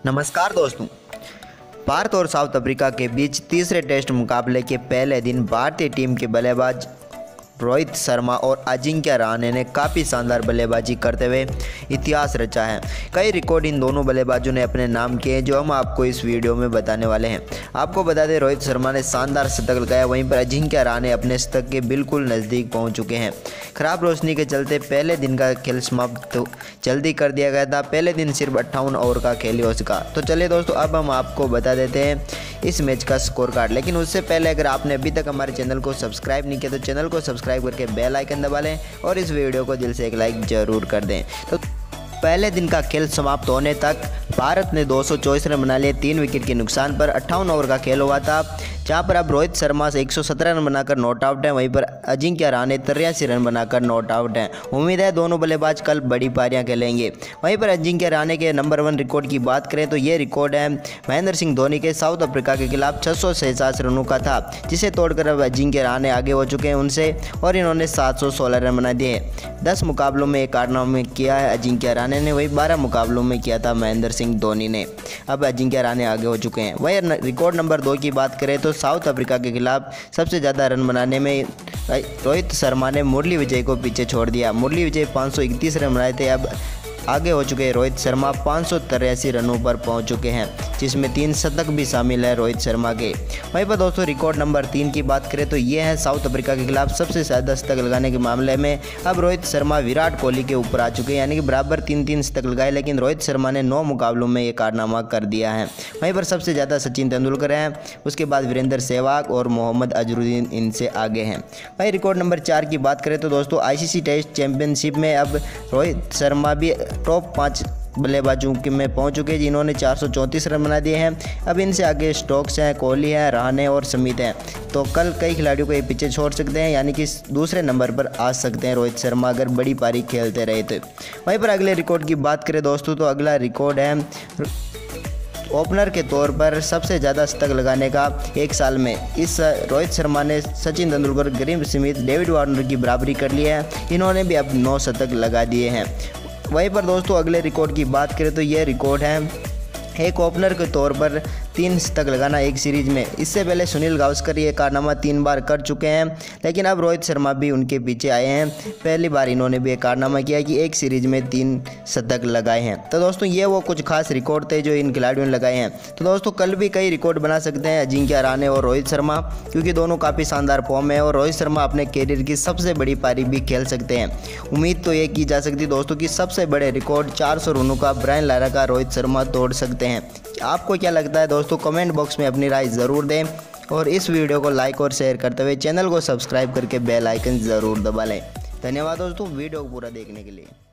नमस्कार दोस्तों। भारत और साउथ अफ्रीका के बीच तीसरे टेस्ट मुकाबले के पहले दिन भारतीय टीम के बल्लेबाज रोहित शर्मा और अजिंक्य रहाणे ने काफ़ी शानदार बल्लेबाजी करते हुए इतिहास रचा है। कई रिकॉर्ड इन दोनों बल्लेबाजों ने अपने नाम किए हैं, जो हम आपको इस वीडियो में बताने वाले हैं। आपको बता दें, रोहित शर्मा ने शानदार शतक लगाया, वहीं पर अजिंक्य रहाणे अपने शतक के बिल्कुल नज़दीक पहुंच चुके हैं। खराब रोशनी के चलते पहले दिन का खेल समाप्त जल्दी कर दिया गया था। पहले दिन सिर्फ 58 ओवर का खेल हो सका। तो चलिए दोस्तों, अब हम आपको बता देते हैं इस मैच का स्कोर कार्ड। लेकिन उससे पहले अगर आपने अभी तक हमारे चैनल को सब्सक्राइब नहीं किया तो चैनल को सब्सक्राइब करके बेल आइकन दबा लें और इस वीडियो को दिल से एक लाइक जरूर कर दें। तो पहले दिन का खेल समाप्त होने तक भारत ने 224 रन बना लिए 3 विकेट के नुकसान पर। 58 ओवर का खेल हुआ था, जहां पर अब रोहित शर्मा से 117 रन बनाकर नॉट आउट है, वहीं पर अजिंक्य रहाणे 83 रन बनाकर नॉट आउट हैं। उम्मीद है दोनों बल्लेबाज कल बड़ी पारियां खेलेंगे। वहीं पर अजिंक्य रहाणे के नंबर 1 रिकॉर्ड की बात करें तो ये रिकॉर्ड है महेंद्र सिंह धोनी के साउथ अफ्रीका के खिलाफ 667 रनों का था, जिसे तोड़कर अब अजिंक्य रहाणे आगे हो चुके हैं उनसे और इन्होंने 716 रन बना दिए। 10 मुकाबलों में एक कारनामा किया है अजिंक्य रहाणे ने, वही 12 मुकाबलों में किया था महेंद्र सिंह धोनी ने। अब अजिंक्य रहाणे आगे हो चुके हैं। वही रिकॉर्ड नंबर 2 की बात करें तो साउथ अफ्रीका के खिलाफ सबसे ज़्यादा रन बनाने में रोहित शर्मा ने मुरली विजय को पीछे छोड़ दिया। मुरली विजय 531 रन बनाए थे। अब आगे हो चुके रोहित शर्मा 583 रनों पर पहुंच चुके हैं, जिसमें 3 शतक भी शामिल है रोहित शर्मा के। वहीं पर दोस्तों रिकॉर्ड नंबर 3 की बात करें तो ये है साउथ अफ्रीका के खिलाफ सबसे ज़्यादा शतक लगाने के मामले में अब रोहित शर्मा विराट कोहली के ऊपर आ चुके हैं, यानी कि बराबर 3-3 शतक लगाए, लेकिन रोहित शर्मा ने 9 मुकाबलों में ये कारनामा कर दिया है। वहीं पर सबसे ज़्यादा सचिन तेंदुलकर हैं, उसके बाद वीरेंद्र सहवाग और मोहम्मद अजहरुद्दीन इनसे आगे हैं। वहीं रिकॉर्ड नंबर 4 की बात करें तो दोस्तों ICC टेस्ट चैंपियनशिप में अब रोहित शर्मा भी टॉप 5 बल्लेबाजों में पहुंच चुके हैं, जिन्होंने 434 रन बना दिए हैं। अब इनसे आगे स्टोक्स हैं, कोहली हैं, रहाणे और समित हैं। तो कल कई खिलाड़ियों को ये पीछे छोड़ सकते हैं, यानी कि दूसरे नंबर पर आ सकते हैं रोहित शर्मा अगर बड़ी पारी खेलते रहे तो। वहीं पर अगले रिकॉर्ड की बात करें दोस्तों तो अगला रिकॉर्ड है ओपनर के तौर पर सबसे ज़्यादा शतक लगाने का एक साल में। इस रोहित शर्मा ने Sachin Tendulkar, Graeme Smith, David Warner की बराबरी कर ली है। इन्होंने भी अब 9 शतक लगा दिए हैं। वहीं पर दोस्तों अगले रिकॉर्ड की बात करें तो ये रिकॉर्ड है एक ओपनर के तौर पर 3 शतक लगाना एक सीरीज में। इससे पहले सुनील गावस्कर ये कारनामा 3 बार कर चुके हैं, लेकिन अब रोहित शर्मा भी उनके पीछे आए हैं। पहली बार इन्होंने भी एक कारनामा किया कि एक सीरीज में 3 शतक लगाए हैं। तो दोस्तों ये वो कुछ खास रिकॉर्ड थे जो इन खिलाड़ियों ने लगाए हैं। तो दोस्तों कल भी कई रिकॉर्ड बना सकते हैं अजिंक्य रहाणे और रोहित शर्मा, क्योंकि दोनों काफ़ी शानदार फॉर्म में है और रोहित शर्मा अपने कैरियर की सबसे बड़ी पारी भी खेल सकते हैं। उम्मीद तो ये की जा सकती है दोस्तों कि सबसे बड़े रिकॉर्ड 400 रनों का ब्रायन लारा का रोहित शर्मा तोड़ सकते हैं। आपको क्या लगता है दोस्तों? कमेंट बॉक्स में अपनी राय ज़रूर दें और इस वीडियो को लाइक और शेयर करते हुए चैनल को सब्सक्राइब करके बेल आइकन ज़रूर दबा लें। धन्यवाद दोस्तों वीडियो को पूरा देखने के लिए।